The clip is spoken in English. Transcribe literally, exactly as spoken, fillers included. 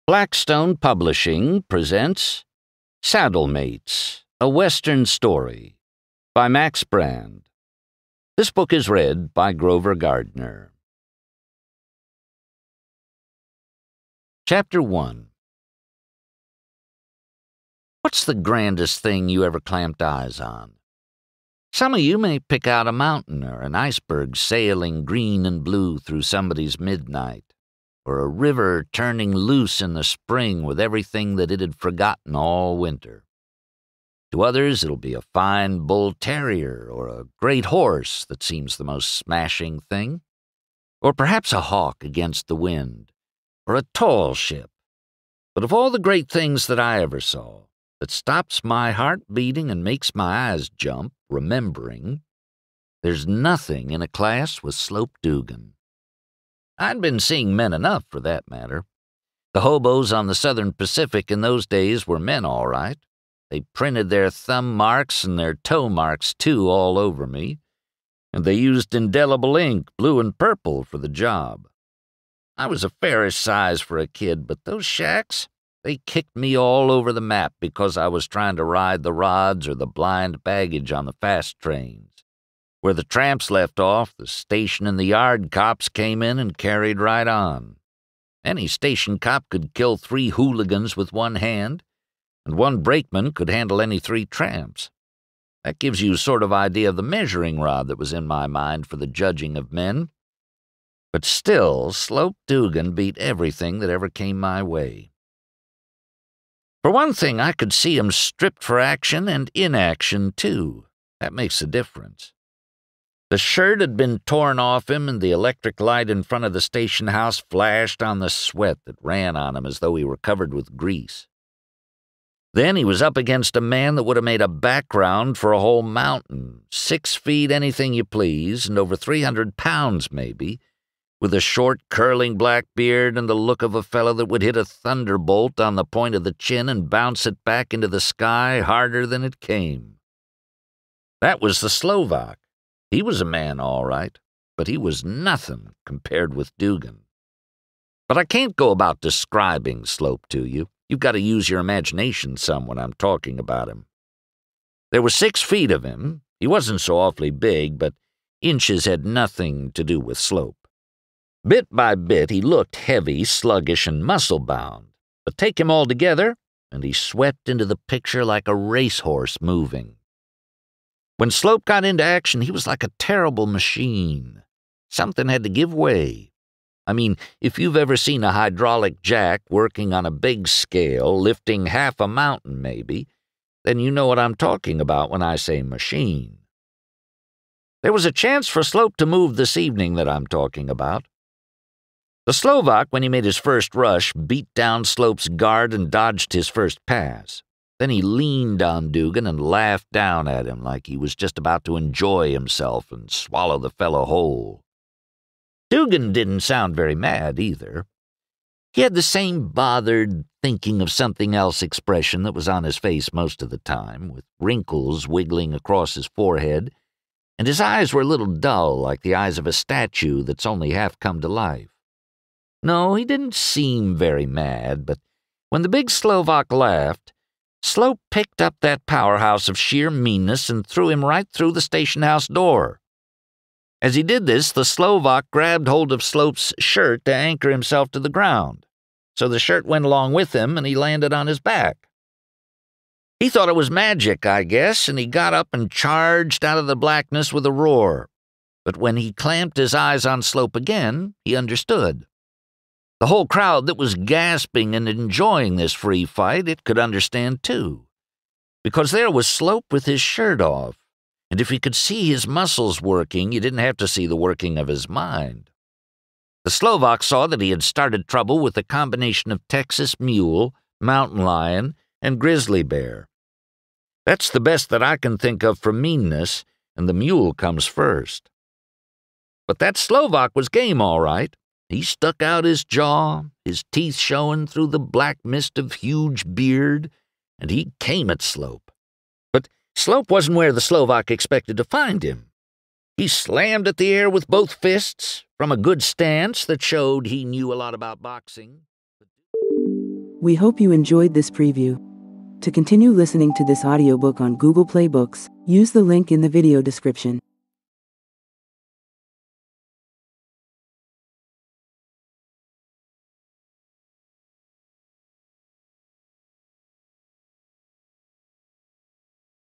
Blackstone Publishing presents Saddlemates, a Western Story by Max Brand. This book is read by Grover Gardner. Chapter one. What's the grandest thing you ever clamped eyes on? Some of you may pick out a mountain or an iceberg sailing green and blue through somebody's midnight, or a river turning loose in the spring with everything that it had forgotten all winter. To others, it'll be a fine bull terrier or a great horse that seems the most smashing thing, or perhaps a hawk against the wind, or a tall ship. But of all the great things that I ever saw, that stops my heart beating and makes my eyes jump, remembering, there's nothing in a class with Slope Dugan. I'd been seeing men enough, for that matter. The hobos on the Southern Pacific in those days were men, all right. They printed their thumb marks and their toe marks, too, all over me, and they used indelible ink, blue and purple, for the job. I was a fairish size for a kid, but those shacks, they kicked me all over the map because I was trying to ride the rods or the blind baggage on the fast trains. Where the tramps left off, the station and the yard cops came in and carried right on. Any station cop could kill three hooligans with one hand, and one brakeman could handle any three tramps. That gives you a sort of idea of the measuring rod that was in my mind for the judging of men. But still, Slope Dugan beat everything that ever came my way. For one thing, I could see him stripped for action and inaction, too. That makes a difference. The shirt had been torn off him, and the electric light in front of the station house flashed on the sweat that ran on him as though he were covered with grease. Then he was up against a man that would have made a background for a whole mountain, six feet anything you please, and over three hundred pounds maybe, with a short, curling black beard and the look of a fellow that would hit a thunderbolt on the point of the chin and bounce it back into the sky harder than it came. That was the Slovak. He was a man, all right, but he was nothing compared with Dugan. But I can't go about describing Slope to you. You've got to use your imagination some when I'm talking about him. There were six feet of him. He wasn't so awfully big, but inches had nothing to do with Slope. Bit by bit, he looked heavy, sluggish, and muscle-bound. But take him all together, and he swept into the picture like a racehorse moving. When Slope got into action, he was like a terrible machine. Something had to give way. I mean, if you've ever seen a hydraulic jack working on a big scale, lifting half a mountain maybe, then you know what I'm talking about when I say machine. There was a chance for Slope to move this evening that I'm talking about. The Slovak, when he made his first rush, beat down Slope's guard and dodged his first pass. Then he leaned on Dugan and laughed down at him like he was just about to enjoy himself and swallow the fellow whole. Dugan didn't sound very mad either. He had the same bothered, thinking of something else expression that was on his face most of the time, with wrinkles wiggling across his forehead, and his eyes were a little dull like the eyes of a statue that's only half come to life. No, he didn't seem very mad, but when the big Slovak laughed, Slope picked up that powerhouse of sheer meanness and threw him right through the station house door. As he did this, the Slovak grabbed hold of Slope's shirt to anchor himself to the ground, so the shirt went along with him and he landed on his back. He thought it was magic, I guess, and he got up and charged out of the blackness with a roar. But when he clamped his eyes on Slope again, he understood. The whole crowd that was gasping and enjoying this free fight, it could understand too. Because there was Slope with his shirt off, and if he could see his muscles working, you didn't have to see the working of his mind. The Slovak saw that he had started trouble with a combination of Texas mule, mountain lion, and grizzly bear. That's the best that I can think of for meanness, and the mule comes first. But that Slovak was game, all right. He stuck out his jaw, his teeth showing through the black mist of huge beard, and he came at Slope. But Slope wasn't where the Slovak expected to find him. He slammed at the air with both fists, from a good stance that showed he knew a lot about boxing. We hope you enjoyed this preview. To continue listening to this audiobook on Google Play Books, use the link in the video description.